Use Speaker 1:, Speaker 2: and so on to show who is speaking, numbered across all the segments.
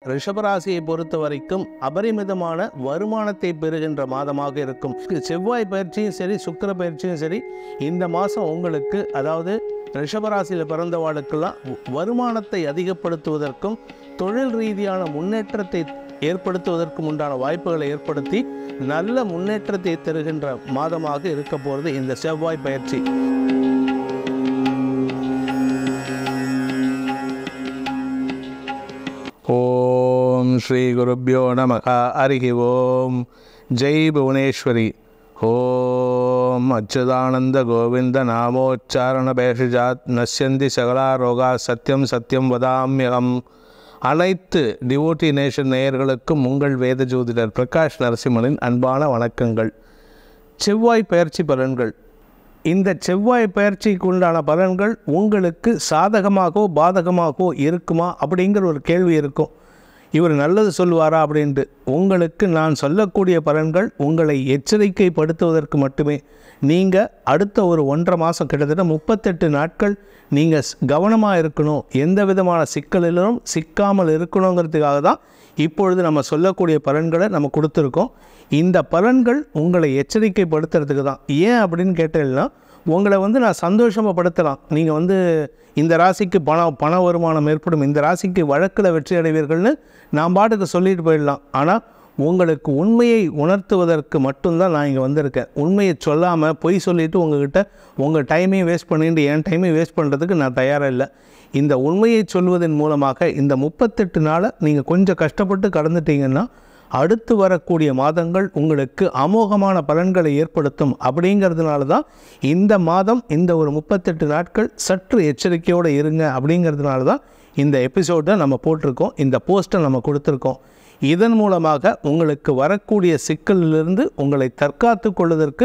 Speaker 1: ரிஷபராசியை பொறுத்த வரைக்கும் அபரிமிதமான வருமானத்தை பெறுகின்ற மாதமாக இருக்கும். செவ்வாய் பயிற்சியும் சரி, சுக்கிர பயிற்சியும் சரி, இந்த மாதம் உங்களுக்கு, அதாவது ரிஷபராசியில் பிறந்தவாளுக்கெல்லாம் வருமானத்தை அதிகப்படுத்துவதற்கும் தொழில் ரீதியான முன்னேற்றத்தை ஏற்படுத்துவதற்கும் உண்டான வாய்ப்புகளை ஏற்படுத்தி நல்ல முன்னேற்றத்தை தருகின்ற மாதமாக இருக்க போகிறது இந்த செவ்வாய் பயிற்சி. ஓம் ஸ்ரீ குருப்யோ நமக. ஹரிஹி ஓம். ஜெய் புவனேஸ்வரி. ஓம் அச்சுதானந்த கோவிந்த நாமோச்சாரண பேஷஜாத் நஷ்யந்தி சகலா ரோகா சத்யம் சத்யம் வதாம்யகம். அனைத்து டிவோட்டி நேஷன் நேயர்களுக்கும் உங்கள் வேத ஜோதிடர் பிரகாஷ் நரசிம்மனின் அன்பான வணக்கங்கள். செவ்வாய் பயிற்சி பலன்கள். இந்த செவ்வாய் பயிற்சிக்கு உண்டான பலன்கள் உங்களுக்கு சாதகமாகவோ பாதகமாகவோ இருக்குமா அப்படிங்கிற ஒரு கேள்வி இருக்கும். இவர் நல்லது சொல்லுவாரா அப்படின்ட்டு. உங்களுக்கு நான் சொல்லக்கூடிய பலன்கள் உங்களை எச்சரிக்கைப்படுத்துவதற்கு மட்டுமே. நீங்கள் அடுத்த ஒரு 1.5 மாதம், கிட்டத்தட்ட 38 நாட்கள் நீங்கள் கவனமாக இருக்கணும், எந்த விதமான சிக்கலிலும் சிக்காமல் இருக்கணுங்கிறதுக்காக தான் இப்பொழுது நம்ம சொல்லக்கூடிய பலன்களை நம்ம கொடுத்துருக்கோம். இந்த பலன்கள் உங்களை எச்சரிக்கைப்படுத்துறதுக்கு தான். ஏன் அப்படின்னு கேட்டீங்கன்னா, உங்களை நான் சந்தோஷப்படுத்தலாம். நீங்கள் இந்த ராசிக்கு பண வருமானம் ஏற்படும், இந்த ராசிக்கு வழக்கில் வெற்றி அடைவீர்கள்னு நான் பாட்டுக்கு சொல்லிட்டு போயிடலாம். ஆனால் உங்களுக்கு உண்மையை உணர்த்துவதற்கு மட்டும்தான் நான் இங்கே வந்திருக்கேன். உண்மையை சொல்லாமல் பொய் சொல்லிவிட்டு உங்கள்கிட்ட உங்கள் டைமையும் வேஸ்ட் பண்ணிட்டு என் டைமையும் வேஸ்ட் பண்ணுறதுக்கு நான் தயாராக இல்லை. இந்த உண்மையை சொல்வதன் மூலமாக இந்த 38 நாளை நீங்கள் கொஞ்சம் கஷ்டப்பட்டு கடந்துட்டீங்கன்னா அடுத்து வரக்கூடிய மாதங்கள் உங்களுக்கு அமோகமான பலன்களை ஏற்படுத்தும். அப்படிங்கிறதுனால தான் இந்த மாதம், இந்த ஒரு 38 நாட்கள் சற்று எச்சரிக்கையோடு இருங்க அப்படிங்கிறதுனால தான் இந்த எபிசோடை நம்ம போட்டிருக்கோம், இந்த போஸ்ட்டை நம்ம கொடுத்துருக்கோம். இதன் மூலமாக உங்களுக்கு வரக்கூடிய சிக்கலிலிருந்து உங்களை தற்காத்து கொள்வதற்கு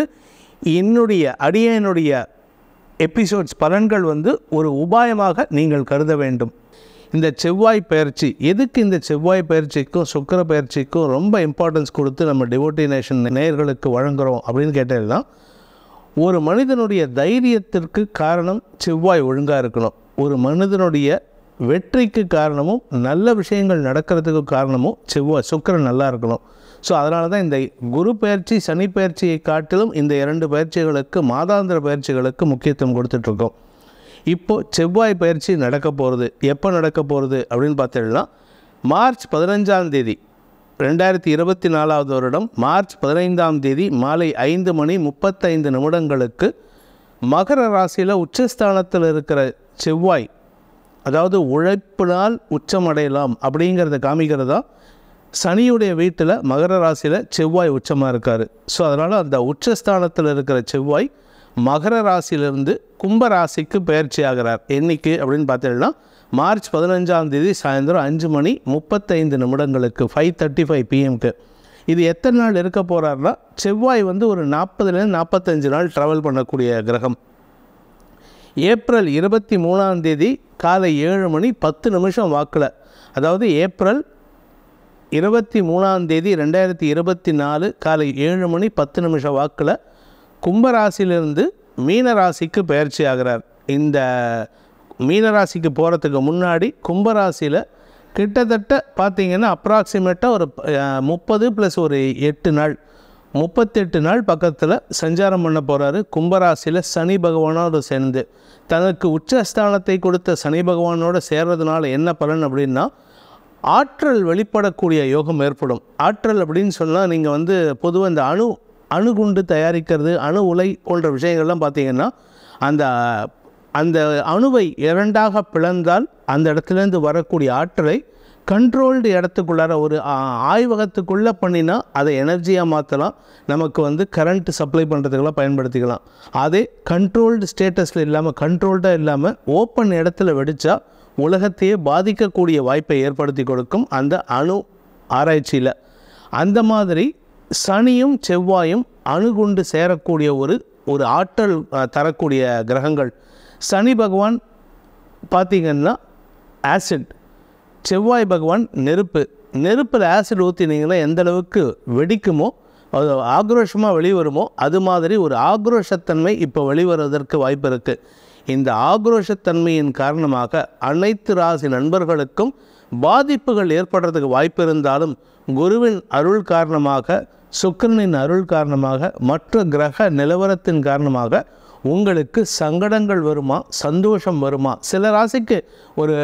Speaker 1: என்னுடைய எபிசோட்ஸ் பலன்கள் ஒரு உபாயமாக நீங்கள் கருத வேண்டும். இந்த செவ்வாய் பயிற்சி எதுக்கு? இந்த செவ்வாய் பயிற்சிக்கும் சுக்கிர பயிற்சிக்கும் ரொம்ப இம்பார்ட்டன்ஸ் கொடுத்து நம்ம டிவோட்டி நேஷன் நேயர்களுக்கு வழங்குகிறோம் அப்படின்னு கேட்டீங்கன்னா, ஒரு மனிதனுடைய தைரியத்திற்கு காரணம் செவ்வாய் ஒழுங்காக இருக்கணும். ஒரு மனிதனுடைய வெற்றிக்கு காரணமும் நல்ல விஷயங்கள் நடக்கிறதுக்கு காரணமும் சுக்கிரன் நல்லா இருக்கணும். ஸோ அதனால தான் இந்த குரு பயிற்சி, சனி பயிற்சியை காட்டிலும் இந்த 2 பயிற்சிகளுக்கு, மாதாந்திர பயிற்சிகளுக்கு முக்கியத்துவம் கொடுத்துட்ருக்கோம். இப்போது செவ்வாய் பயிற்சி நடக்க போகிறது. எப்போ நடக்க போகிறது அப்படின்னு பார்த்தீங்கன்னா, மார்ச் 15ஆம் தேதி 2024 வருடம் மார்ச் 15ஆம் தேதி மாலை 5:35 நிமிடங்களுக்கு மகர ராசியில் உச்சஸ்தானத்தில் இருக்கிற செவ்வாய், அதாவது உழைப்பினால் உச்சமடையலாம் அப்படிங்கிறத காமிக்கிறதா, சனியுடைய வீட்டில் மகர ராசியில் செவ்வாய் உச்சமாக இருக்கார். ஸோ அதனால் அந்த உச்சஸ்தானத்தில் இருக்கிற செவ்வாய் மகர ராசியிலிருந்து கும்ப ராசிக்கு பயிற்சி ஆகிறார். என்றைக்கு அப்படின்னு பார்த்தீங்கன்னா, மார்ச் 15ஆம் தேதி சாயந்தரம் 5:35 நிமிடங்களுக்கு 5:35 PM. இது எத்தனை நாள் இருக்க போகிறாருன்னா, செவ்வாய் ஒரு 40லேருந்து 45 நாள் ட்ராவல் பண்ணக்கூடிய கிரகம். ஏப்ரல் 23ஆம் தேதி காலை 7:10 வாக்கில், அதாவது ஏப்ரல் 23ஆம் தேதி 2024 காலை 7:10 வாக்கில் கும்பராசிலிருந்து மீனராசிக்கு பயிற்சி ஆகிறார். இந்த மீனராசிக்கு போகிறதுக்கு முன்னாடி கும்பராசியில் கிட்டத்தட்ட பார்த்திங்கன்னா அப்ராக்சிமேட்டாக ஒரு 30 + ஒரு 8 நாள் 38 நாள் பக்கத்தில் சஞ்சாரம் பண்ண போகிறாரு. கும்பராசியில் சனி பகவானோடு சேர்ந்து, தனக்கு உச்சஸ்தானத்தை கொடுத்த சனி பகவானோடு சேர்றதுனால என்ன பலன் அப்படின்னா, ஆற்றல் வெளிப்படக்கூடிய யோகம் ஏற்படும். ஆற்றல் அப்படின்னு சொன்னால், நீங்கள் பொதுவாக இந்த அணுகுண்டு தயாரிக்கிறது, அணு உலை போன்ற விஷயங்கள்லாம் பார்த்திங்கன்னா, அந்த அணுவை 2ஆக பிளந்தால் அந்த இடத்துலேருந்து வரக்கூடிய ஆற்றலை கண்ட்ரோல்டு இடத்துக்குள்ளார ஒரு ஆய்வகத்துக்குள்ளே பண்ணினா அதை எனர்ஜியாக மாற்றலாம். நமக்கு கரண்ட் சப்ளை பண்ணுறதுக்கெல்லாம் பயன்படுத்திக்கலாம். அதே கண்ட்ரோல்டு ஸ்டேட்டஸில் இல்லாமல், கண்ட்ரோல்டாக இல்லாமல் ஓப்பன் இடத்துல வெடித்தா உலகத்தையே பாதிக்கக்கூடிய வாய்ப்பை ஏற்படுத்தி கொடுக்கும் அந்த அணு ஆராய்ச்சியில். அந்த மாதிரி சனியும் செவ்வாயும் அணுகுண்டு சேரக்கூடிய ஒரு ஆற்றல் தரக்கூடிய கிரகங்கள். சனி பகவான் பார்த்திங்கன்னா ஆசிட், செவ்வாய் பகவான் நெருப்பில் ஆசிட் ஊற்றினீங்கன்னா எந்த அளவுக்கு வெடிக்குமோ, அது ஆக்ரோஷமாக வெளிவருமோ, அது மாதிரி ஒரு ஆக்ரோஷத்தன்மை இப்போ வெளிவருவதற்கு வாய்ப்பு இருக்குது. இந்த ஆக்ரோஷத்தன்மையின் காரணமாக அனைத்து ராசி நண்பர்களுக்கும் பாதிப்புகள் ஏற்படுறதுக்கு வாய்ப்பு இருந்தாலும் குருவின் அருள் காரணமாக, சுக்கிரனின் அருள் காரணமாக, மற்ற கிரக நிலவரத்தின் காரணமாக உங்களுக்கு சங்கடங்கள் வருமா, சந்தோஷம் வருமா? சில ராசிக்கு ஒரு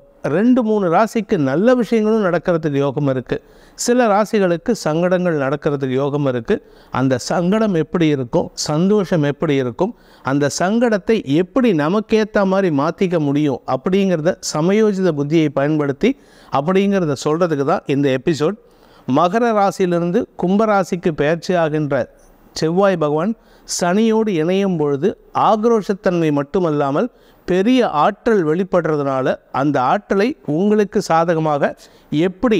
Speaker 1: 2-3 ராசிக்கு நல்ல விஷயங்களும் நடக்கிறதுக்கு யோகம் இருக்குது. சில ராசிகளுக்கு சங்கடங்கள் நடக்கிறதுக்கு யோகம் இருக்குது. அந்த சங்கடம் எப்படி இருக்கும், சந்தோஷம் எப்படி இருக்கும், அந்த சங்கடத்தை எப்படி நமக்கேற்ற மாதிரி மாற்றிக்க முடியும் அப்படிங்கிறத சமயோஜித புத்தியை பயன்படுத்தி அப்படிங்கிறத சொல்கிறதுக்கு தான் இந்த எபிசோட். மகர ராசியிலிருந்து கும்பராசிக்கு பெயர்ச்சி ஆகின்ற செவ்வாய் பகவான் சனியோடு இணையும் பொழுது ஆக்ரோஷத்தன்மை மட்டுமல்லாமல் பெரிய ஆற்றல் வெளிப்படுறதுனால அந்த ஆற்றலை உங்களுக்கு சாதகமாக எப்படி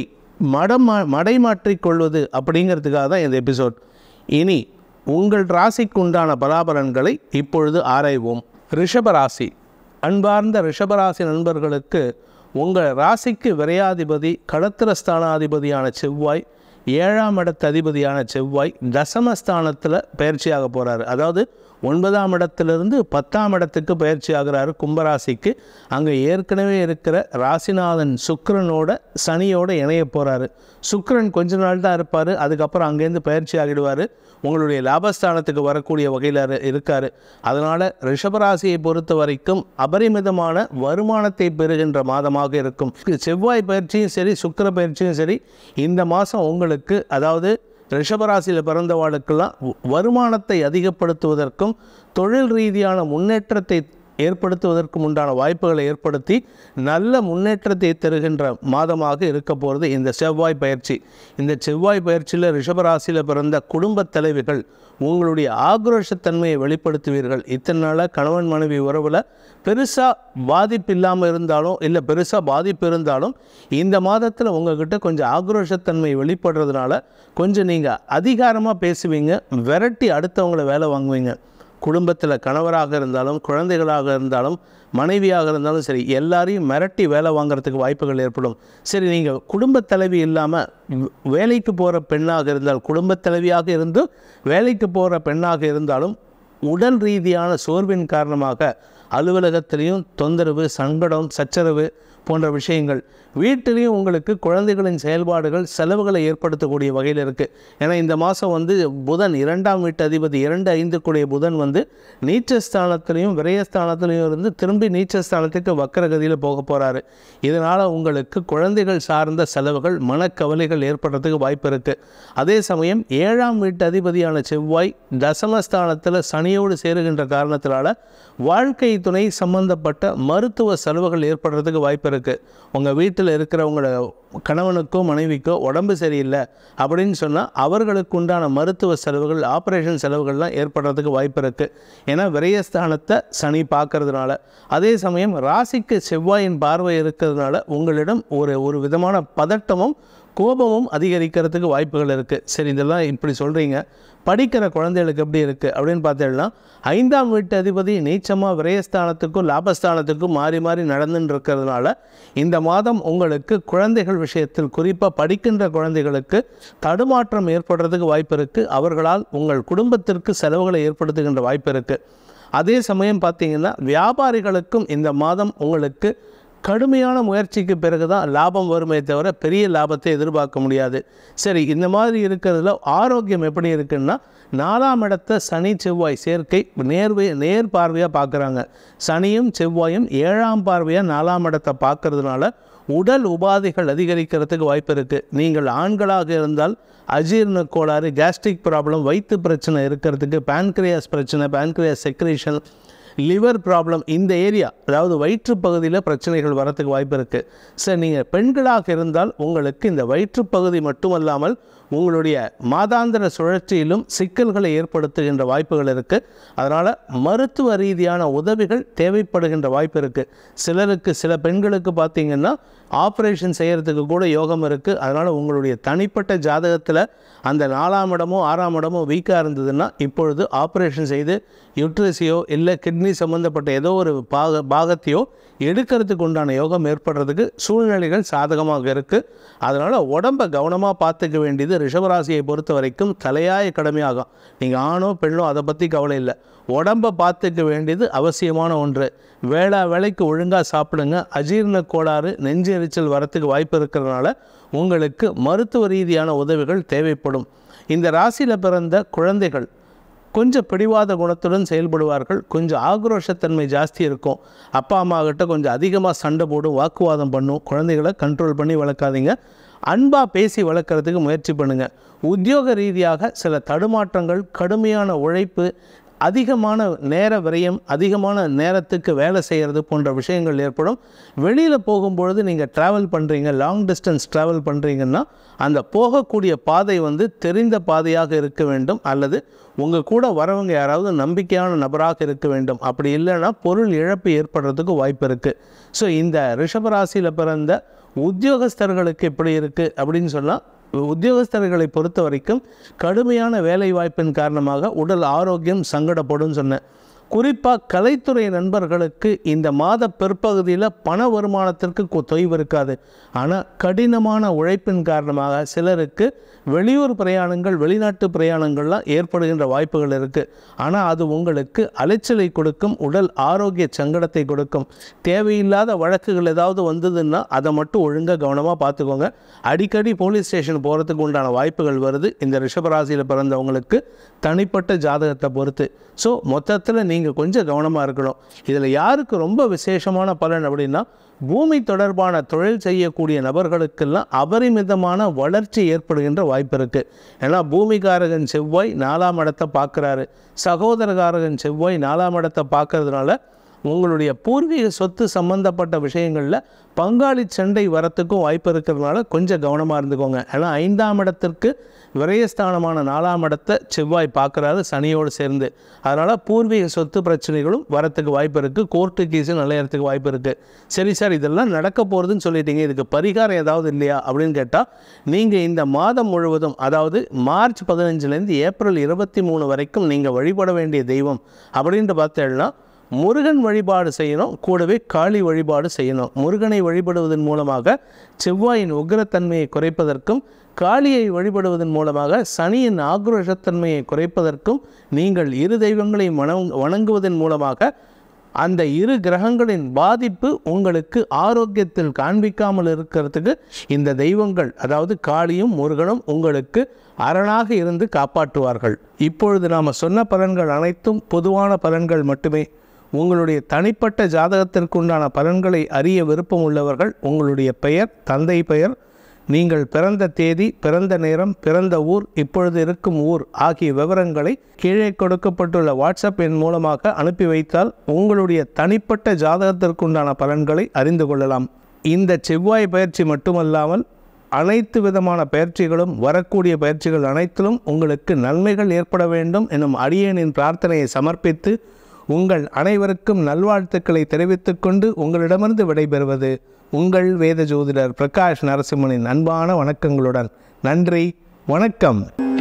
Speaker 1: மடைமாற்றிக் கொள்வது அப்படிங்கிறதுக்காக தான் இந்த எபிசோட். இனி உங்கள் ராசிக்கு உண்டான பலாபலன்களை இப்பொழுது ஆராய்வோம். ரிஷபராசி. அன்பார்ந்த ரிஷபராசி நண்பர்களுக்கு உங்கள் ராசிக்கு விரையாதிபதி, களத்திரஸ்தானாதிபதியான செவ்வாய், 7ஆம் இடத்து அதிபதியான செவ்வாய் தசமஸ்தானத்தில் பயிற்சியாக போகிறாரு. அதாவது 9ஆம் இடத்திலிருந்து 10ஆம் இடத்துக்கு பயிற்சி ஆகிறாரு கும்பராசிக்கு. அங்கே ஏற்கனவே இருக்கிற ராசிநாதன் சுக்கிரனோட சனியோட இணைய போகிறாரு. சுக்கிரன் கொஞ்ச நாள் தான் இருப்பார், அதுக்கப்புறம் அங்கேருந்து பயிற்சி ஆகிடுவார். உங்களுடைய லாபஸ்தானத்துக்கு வரக்கூடிய வகையில் இருக்கார். அதனால் ரிஷபராசியை பொறுத்த வரைக்கும் அபரிமிதமான வருமானத்தை பெறுகின்ற மாதமாக இருக்கும். செவ்வாய் பயிற்சியும் சரி, சுக்கிர பயிற்சியும் சரி, இந்த மாதம் உங்களுக்கு, அதாவது ரிஷபராசியில் பிறந்தவாளுக்கெல்லாம் வருமானத்தை அதிகப்படுத்துவதற்கும் தொழில் ரீதியான முன்னேற்றத்தை ஏற்படுத்துவதற்கும் உண்டான வாய்ப்புகளை ஏற்படுத்தி நல்ல முன்னேற்றத்தை தருகின்ற மாதமாக இருக்க போகிறது இந்த செவ்வாய் பயிற்சி. இந்த செவ்வாய் பயிற்சியில் ரிஷபராசியில் பிறந்த குடும்பத் தலைவிகள் உங்களுடைய ஆக்ரோஷத்தன்மையை வெளிப்படுத்துவீர்கள். இத்தனை நாளாக கணவன் மனைவி உறவில் பெருசாக பாதிப்பு இல்லாமல் இருந்தாலும், இல்லை பெருசாக பாதிப்பு இருந்தாலும், இந்த மாதத்தில் உங்கள்கிட்ட கொஞ்சம் ஆக்ரோஷத்தன்மை வெளிப்படுறதுனால கொஞ்சம் நீங்கள் அதிகாரமாக பேசுவீங்க, விரட்டி அடுத்தவங்களை வேலை வாங்குவீங்க. குடும்பத்தில் கணவராக இருந்தாலும், குழந்தைகளாக இருந்தாலும், மனைவியாக இருந்தாலும் சரி, எல்லாரையும் மிரட்டி வேலை வாங்கிறதுக்கு வாய்ப்புகள் ஏற்படும். சரி, நீங்கள் குடும்பத் தலைவி இல்லாமல் வேலைக்கு போகிற பெண்ணாக இருந்தால், குடும்பத் தலைவியாக இருந்து வேலைக்கு போகிற பெண்ணாக இருந்தாலும் உடல் ரீதியான சோர்வின் காரணமாக அலுவலகத்திலையும் தொந்தரவு, சங்கடம், சச்சரவு போன்ற விஷயங்கள், வீட்டிலையும் உங்களுக்கு குழந்தைகளின் செயல்பாடுகள் செலவுகளை ஏற்படுத்தக்கூடிய வகையில் இருக்குது. ஏன்னா இந்த மாதம் புதன் 2ஆம் வீட்டு அதிபதி 2-5 புதன் நீச்சஸ்தானத்திலையும் விரயஸ்தானத்திலையும் இருந்து திரும்பி நீச்சஸ்தானத்துக்கு வக்கரகதியில் போக போகிறாரு. இதனால் உங்களுக்கு குழந்தைகள் சார்ந்த செலவுகள், மனக்கவலைகள் ஏற்படுறதுக்கு வாய்ப்பு இருக்குது. அதே சமயம் 7ஆம் வீட்டு அதிபதியான செவ்வாய் தசமஸ்தானத்தில் சனியோடு சேருகின்ற காரணத்தினால வாழ்க்கை துணை சம்பந்தப்பட்ட மருத்துவ செலவுகள் ஏற்படுறதுக்கு வாய்ப்பு இருக்குது. உங்கள் வீட்டில் இருக்கிறவங்களோட கணவனுக்கோ மனைவிக்கோ உடம்பு சரியில்லை அப்படின்னு சொன்னால் அவர்களுக்கு உண்டான மருத்துவ செலவுகள், ஆப்ரேஷன் செலவுகள்லாம் ஏற்படுறதுக்கு வாய்ப்பு இருக்குது. ஏன்னா விரயஸ்தானத்தை சனி பார்க்கறதுனால. அதே சமயம் ராசிக்கு செவ்வாயின் பார்வை இருக்கிறதுனால உங்களிடம் ஒரு விதமான பதட்டமும் கோபமும் அதிகரிக்கிறதுக்கு வாய்ப்புகள் இருக்குது. சரி, இதெல்லாம் இப்படி சொல்கிறீங்க, படிக்கிற குழந்தைகளுக்கு எப்படி இருக்குது அப்படின்னு பார்த்தீங்கன்னா 5ஆம் வீட்டு அதிபதி நீச்சமாக விரயஸ்தானத்துக்கும் லாபஸ்தானத்துக்கும் மாறி மாறி நடந்துன்னு இருக்கிறதுனால இந்த மாதம் உங்களுக்கு குழந்தைகள் விஷயத்தில், குறிப்பாக படிக்கின்ற குழந்தைகளுக்கு தடுமாற்றம் ஏற்படுறதுக்கு வாய்ப்பு இருக்குது. அவர்களால் உங்கள் குடும்பத்திற்கு செலவுகளை ஏற்படுத்துகின்ற வாய்ப்பு இருக்குது. அதே சமயம் பார்த்திங்கன்னா வியாபாரிகளுக்கும் இந்த மாதம் உங்களுக்கு கடுமையான முயற்சிக்கு பிறகு தான் லாபம் வருமே தவிர பெரிய லாபத்தை எதிர்பார்க்க முடியாது. சரி, இந்த மாதிரி இருக்கிறதுல ஆரோக்கியம் எப்படி இருக்குன்னா, 4ஆம் இடத்தை சனி செவ்வாய் சேர்க்கை நேர் பார்வையாக பார்க்குறாங்க. சனியும் செவ்வாயும் 7ஆம் பார்வையாக 4ஆம் இடத்தை பார்க்கறதுனால உடல் உபாதைகள் அதிகரிக்கிறதுக்கு வாய்ப்பு இருக்குது. நீங்கள் ஆண்களாக இருந்தால் அஜீரண கோளாறு, கேஸ்ட்ரிக் ப்ராப்ளம், வயிற்று பிரச்சனை இருக்கிறதுக்கு, பேன்க்ரியாஸ் பிரச்சனை, பேன்க்ரியாஸ் செக்ரேஷன், லிவர் ப்ராப்ளம், இந்த ஏரியா, அதாவது வயிற்று பகுதியில் பிரச்சனைகள் வரத்துக்கு வாய்ப்பு இருக்குது. சரி, நீங்கள் பெண்களாக இருந்தால் உங்களுக்கு இந்த வயிற்றுப்பகுதி மட்டுமல்லாமல் உங்களுடைய மாதாந்திர சுழற்சியிலும் சிக்கல்களை ஏற்படுத்துகின்ற வாய்ப்புகள் இருக்குது. அதனால் மருத்துவ ரீதியான உதவிகள் தேவைப்படுகின்ற வாய்ப்பு இருக்குது. சில பெண்களுக்கு பார்த்திங்கன்னா ஆப்ரேஷன் செய்கிறதுக்கு கூட யோகம் இருக்குது. அதனால் உங்களுடைய தனிப்பட்ட ஜாதகத்தில் அந்த 4ஆம் இடமோ 6ஆம் இடமோ வீக்காக இருந்ததுன்னா இப்பொழுது ஆப்ரேஷன் செய்து யூட்ரஸையோ இல்லை கிட்னி சம்மந்தப்பட்ட ஏதோ ஒரு பாகத்தையோ எடுக்கிறதுக்கு உண்டான யோகம் ஏற்படுறதுக்கு சூழ்நிலைகள் சாதகமாக இருக்குது. அதனால் உடம்பை கவனமாக பார்த்துக்க வேண்டியது ரிஷபராசியை பொறுத்த வரைக்கும் தலையாய கடமையாகும். நீங்கள் ஆணோ பெண்ணோ அதை பற்றி கவலை இல்லை. உடம்பை பார்த்துக்க வேண்டியது அவசியமான ஒன்று. வேளா வேலைக்கு ஒழுங்காக சாப்பிடுங்க. அஜீரண கோளாறு, நெஞ்சு எரிச்சல் வரத்துக்கு வாய்ப்பு இருக்கிறதுனால உங்களுக்கு மருத்துவ ரீதியான உதவிகள் தேவைப்படும். இந்த ராசியில் பிறந்த குழந்தைகள் கொஞ்சம் பிடிவாத குணத்துடன் செயல்படுவார்கள். கொஞ்சம் ஆக்ரோஷத்தன்மை ஜாஸ்தி இருக்கும். அப்பா அம்மா கிட்ட கொஞ்சம் அதிகமாக சண்டை போடும், வாக்குவாதம் பண்ணும். குழந்தைகளை கண்ட்ரோல் பண்ணி வளர்க்காதீங்க. அன்பாக பேசி வளர்க்குறதுக்கு முயற்சி பண்ணுங்கள். உத்தியோக ரீதியாக சில தடுமாற்றங்கள், கடுமையான உழைப்பு, அதிகமான நேர விரயம், அதிகமான நேரத்துக்கு வேலை செய்கிறது போன்ற விஷயங்கள் ஏற்படும். வெளியில் போகும்பொழுது நீங்கள் ட்ராவல் பண்ணுறீங்க, லாங் டிஸ்டன்ஸ் ட்ராவல் பண்ணுறீங்கன்னா அந்த போகக்கூடிய பாதை தெரிந்த பாதையாக இருக்க வேண்டும், அல்லது உங்கள் கூட வரவங்க யாராவது நம்பிக்கையான நபராக இருக்க வேண்டும். அப்படி இல்லைன்னா பொருள் இழப்பு ஏற்படுறதுக்கு வாய்ப்பு இருக்குது. ஸோ இந்த ரிஷபராசியில் பிறந்த உத்தியோகஸ்தர்களுக்கு எப்படி இருக்குது அப்படின்னு சொன்னால், உத்தியோகஸ்தர்களை பொறுத்த வரைக்கும் கடுமையான வேலை வாய்ப்பின் காரணமாக உடல் ஆரோக்கியம் சங்கடப்படும் சொன்னேன். குறிப்பாக கலைத்துறை நண்பர்களுக்கு இந்த மாத பிற்பகுதியில் பண வருமானத்திற்கு தொய்வு இருக்காது. ஆனால் கடினமான உழைப்பின் காரணமாக சிலருக்கு வெளியூர் பிரயாணங்கள், வெளிநாட்டு பிரயாணங்கள்லாம் ஏற்படுகின்ற வாய்ப்புகள் இருக்குது. ஆனால் அது உங்களுக்கு அலைச்சலை கொடுக்கும், உடல் ஆரோக்கிய சங்கடத்தை கொடுக்கும். தேவையில்லாத வழக்குகள் ஏதாவது வந்ததுன்னா அதை மட்டும் ஒழுங்காக கவனமாக பார்த்துக்கோங்க. அடிக்கடி போலீஸ் ஸ்டேஷன் போகிறதுக்கு உண்டான வாய்ப்புகள் வருது இந்த ரிஷபராசியில் பிறந்தவங்களுக்கு, தனிப்பட்ட ஜாதகத்தை பொறுத்து. ஸோ மொத்தத்தில் நீங்கள் கொஞ்சம் கவனமாக இருக்கணும். இதில் யாருக்கு ரொம்ப விசேஷமான பலன் அப்படின்னா, பூமி தொடர்பான தொழில் செய்யக்கூடிய நபர்களுக்கெல்லாம் அபரிமிதமான வளர்ச்சி ஏற்படுகின்ற வாய்ப்பு இருக்குது. ஏன்னா பூமிகாரகன் செவ்வாய் 4ஆம் இடத்தை பார்க்குறாரு, சகோதரகாரகன் செவ்வாய் 4ஆம் இடத்தை பார்க்கறதுனால உங்களுடைய பூர்வீக சொத்து சம்பந்தப்பட்ட விஷயங்களில் பங்காளி சண்டை வரத்துக்கும் வாய்ப்பு இருக்கிறதுனால கொஞ்சம் கவனமாக இருந்துக்கோங்க. ஏன்னா 5ஆம் இடத்திற்கு விரயஸ்தானமான 4ஆம் இடத்தை செவ்வாய் பார்க்குறாரு சனியோடு சேர்ந்து. அதனால் பூர்வீக சொத்து பிரச்சனைகளும் வரத்துக்கு வாய்ப்பு இருக்குது. கோர்ட்டு கேஸும் நிலையறதுக்கு வாய்ப்பு இருக்குது. சரி சார், இதெல்லாம் நடக்க போகிறதுன்னு சொல்லிட்டீங்க, இதுக்கு பரிகாரம் ஏதாவது இல்லையா அப்படின்னு கேட்டால், நீங்கள் இந்த மாதம் முழுவதும், அதாவது மார்ச் 15லேருந்து ஏப்ரல் 23 வரைக்கும் நீங்கள் வழிபட வேண்டிய தெய்வம் அப்படின்ட்டு பார்த்தேன்னா முருகன் வழிபாடு செய்யணும். கூடவே காளி வழிபாடு செய்யணும். முருகனை வழிபடுவதன் மூலமாக செவ்வாயின் உக்கிரத்தன்மையை குறைப்பதற்கும், காளியை வழிபடுவதன் மூலமாக சனியின் ஆக்ரோஷத்தன்மையை குறைப்பதற்கும், நீங்கள் இரு தெய்வங்களை வணங்குவதன் மூலமாக அந்த இரு கிரகங்களின் பாதிப்பு உங்களுக்கு ஆரோக்கியத்தில் காண்பிக்காமல் இருக்கிறதுக்கு இந்த தெய்வங்கள், அதாவது காளியும் முருகனும் உங்களுக்கு அரணாக இருந்து காப்பாற்றுவார்கள். இப்பொழுது நாம் சொன்ன பலன்கள் அனைத்தும் பொதுவான பலன்கள் மட்டுமே. உங்களுடைய தனிப்பட்ட ஜாதகத்திற்குண்டான பலன்களை அறிய விருப்பம் உள்ளவர்கள் உங்களுடைய பெயர், தந்தை பெயர், நீங்கள் பிறந்த தேதி, பிறந்த நேரம், பிறந்த ஊர், இப்பொழுது இருக்கும் ஊர் ஆகிய விவரங்களை கீழே கொடுக்கப்பட்டுள்ள வாட்ஸ்அப் எண் மூலமாக அனுப்பி வைத்தால் உங்களுடைய தனிப்பட்ட ஜாதகத்திற்குண்டான பலன்களை அறிந்து கொள்ளலாம். இந்த செவ்வாய் பயிற்சி மட்டுமல்லாமல் அனைத்து விதமான பயிற்சிகளும், வரக்கூடிய பயிற்சிகள் அனைத்திலும் உங்களுக்கு நன்மைகள் ஏற்பட வேண்டும் எனும் அடியேனின் பிரார்த்தனையை சமர்ப்பித்து உங்கள் அனைவருக்கும் நல்வாழ்த்துக்களை தெரிவித்துக் கொண்டு உங்களிடமிருந்து விடைபெறுவது உங்கள் வேத ஜோதிடர் பிரகாஷ் நரசிம்மனின் அன்பான வணக்கங்களுடன். நன்றி, வணக்கம்.